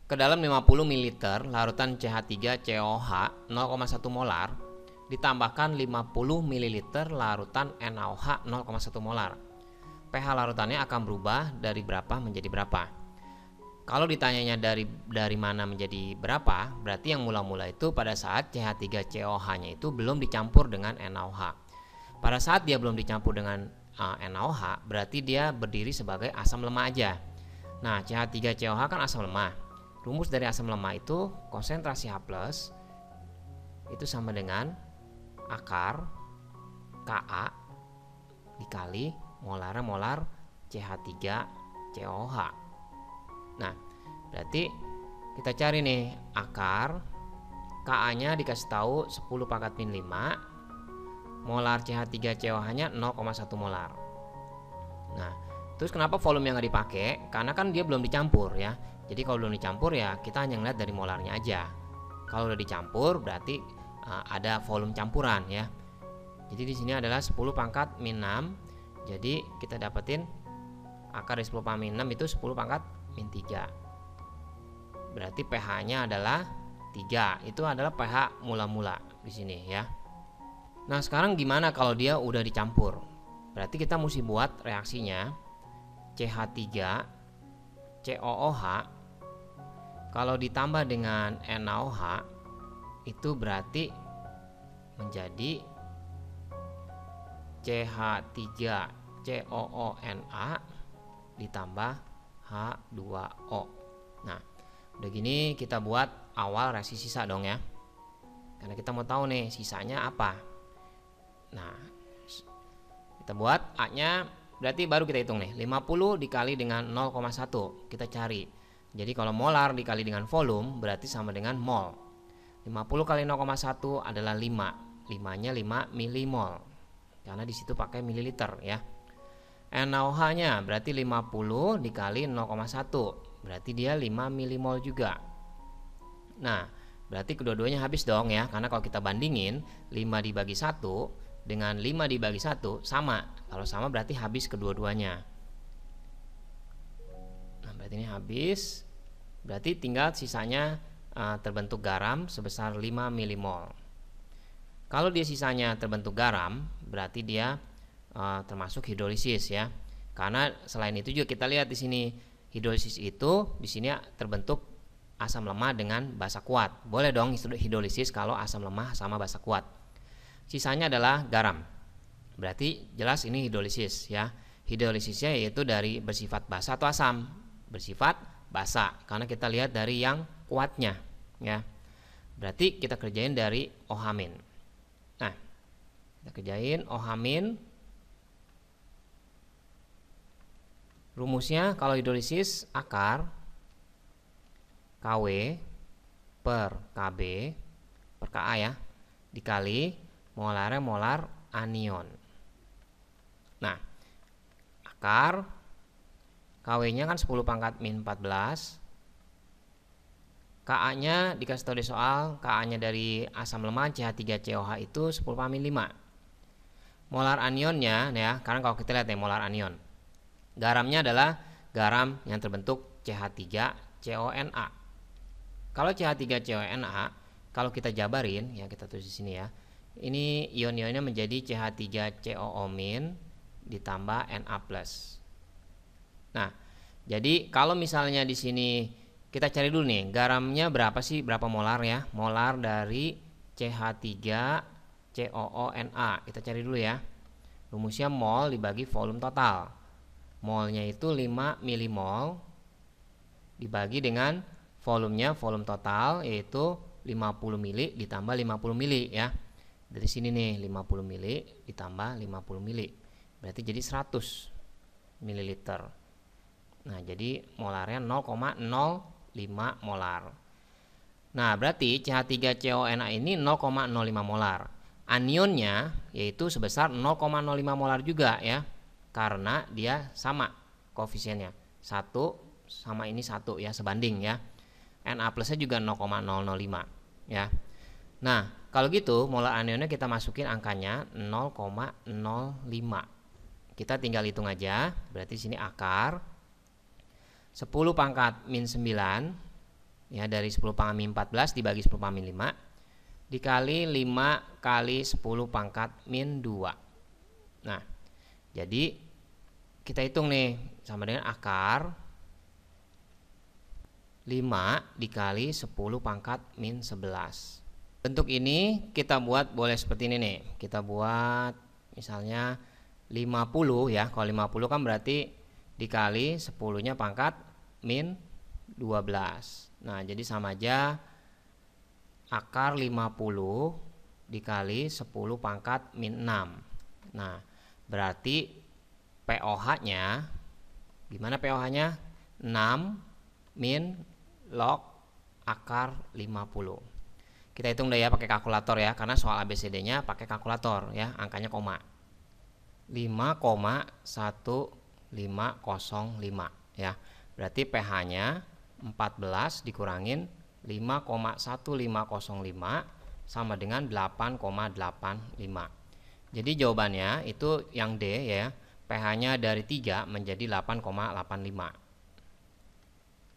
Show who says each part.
Speaker 1: ke dalam 50 ml larutan CH3COH 0,1 molar ditambahkan 50 ml larutan NaOH 0,1 molar. pH larutannya akan berubah dari berapa menjadi berapa. Kalau ditanyanya dari mana menjadi berapa, berarti yang mula-mula itu pada saat CH3COH-nya itu belum dicampur dengan NaOH. Pada saat dia belum dicampur dengan NaOH, berarti dia berdiri sebagai asam lemah aja. Nah, CH3COH kan asam lemah. Rumus dari asam lemah itu konsentrasi H+ itu sama dengan akar Ka dikali molar CH3COH. Nah, berarti kita cari nih akar Ka-nya dikasih tahu 10 pangkat min 5, molar CH3COH-nya 0,1 molar. Nah, terus kenapa volume yang nggak dipakai? Karena kan dia belum dicampur ya. Jadi kalau belum dicampur ya kita hanya ngeliat dari molarnya aja. Kalau udah dicampur berarti ada volume campuran ya. Jadi di sini adalah 10 pangkat min 6. Jadi kita dapetin akar dari 10 pangkat min 6 itu 10 pangkat min 3. Berarti pH-nya adalah 3. Itu adalah pH mula-mula di sini ya. Nah, sekarang gimana kalau dia udah dicampur? Berarti kita mesti buat reaksinya CH3COOH kalau ditambah dengan NaOH itu berarti menjadi CH3COONA ditambah H2O. Nah, udah gini kita buat awal reaksi sisa dong ya. Karena kita mau tahu nih sisanya apa. Nah, kita buat A-nya berarti baru kita hitung nih. 50 dikali dengan 0,1 kita cari. Jadi kalau molar dikali dengan volume berarti sama dengan mol. 50 kali 0,1 adalah 5. 5-nya 5 milimol. Karena di situ pakai mililiter ya. NaOH-nya berarti 50 dikali 0,1. Berarti dia 5 milimol juga. Nah, berarti kedua-duanya habis dong ya. Karena kalau kita bandingin 5 dibagi 1 dengan 5 dibagi 1 sama. Kalau sama berarti habis kedua-duanya. Nah, berarti ini habis. Berarti tinggal sisanya terbentuk garam sebesar 5 milimol. Kalau dia sisanya terbentuk garam, berarti dia termasuk hidrolisis ya. Karena selain itu juga kita lihat di sini hidrolisis itu di sini terbentuk asam lemah dengan basa kuat. Boleh dong hidrolisis kalau asam lemah sama basa kuat. Sisanya adalah garam. Berarti jelas ini hidrolisis ya. Hidrolisisnya yaitu dari bersifat basa atau asam. Bersifat basa karena kita lihat dari yang kuatnya ya. Berarti kita kerjain dari OH-. Nah, kita kerjain OH-. Rumusnya kalau hidrolisis akar KW per KB per Ka ya dikali molar anion. Nah, akar KW-nya kan 10 pangkat min 14. Ka-nya dikasih tahu di soal, Ka-nya dari asam lemah CH3COH itu 10 pangkat min 5. Molar anionnya ya, karena kalau kita lihat ya molar anion. Garamnya adalah garam yang terbentuk CH3CONA. Kalau CH3CONA, kalau kita jabarin, ya kita tulis di sini ya. Ini ion-ionnya menjadi CH3COO- ditambah Na+. Nah, jadi kalau misalnya di sini kita cari dulu nih, garamnya berapa sih, berapa molar ya? Molar dari CH3COONA. Kita cari dulu ya. Rumusnya mol dibagi volume total. Molnya itu 5 milimol dibagi dengan volumenya, volume total yaitu 50 mili ditambah 50 mili ya. Dari sini nih 50 mili ditambah 50 mili. Berarti jadi 100 mililiter. Nah, jadi molarnya 0,05 molar. Nah, berarti CH3CONA ini 0,05 molar. Anionnya yaitu sebesar 0,05 molar juga ya. Karena dia sama koefisiennya 1 sama ini 1 ya, sebanding ya. Na plusnya juga 0,005 ya. Nah, kalau gitu molar anionnya kita masukin angkanya 0,05. Kita tinggal hitung aja. Berarti sini akar 10 pangkat min 9 ya, dari 10 pangkat min 14 dibagi 10 pangkat min 5 dikali 5 kali 10 pangkat min 2. Nah, jadi kita hitung nih, sama dengan akar 5 dikali 10 pangkat min 11. Bentuk ini kita buat boleh seperti ini nih. Kita buat misalnya 50 ya. Kalau 50 kan berarti dikali 10-nya pangkat min 12. Nah, jadi sama aja akar 50 dikali 10 pangkat min 6. Nah, berarti POH-nya, gimana POH-nya? 6 min log akar 50. Kita hitung deh ya pakai kalkulator ya, karena soal ABCD-nya pakai kalkulator ya, angkanya koma. 5,1505 ya. Berarti pH-nya 14 dikurangin 5,1505 sama dengan 8,85. Jadi jawabannya itu yang D ya, pH-nya dari 3 menjadi 8,85.